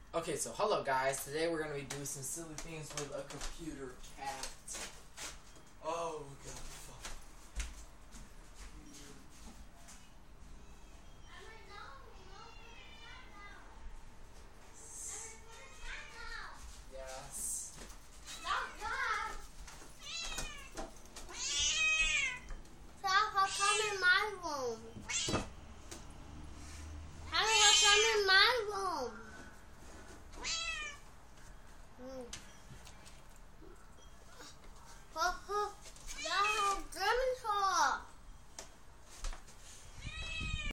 Okay, so hello guys. Today we're gonna be doing some silly things with a computer cat.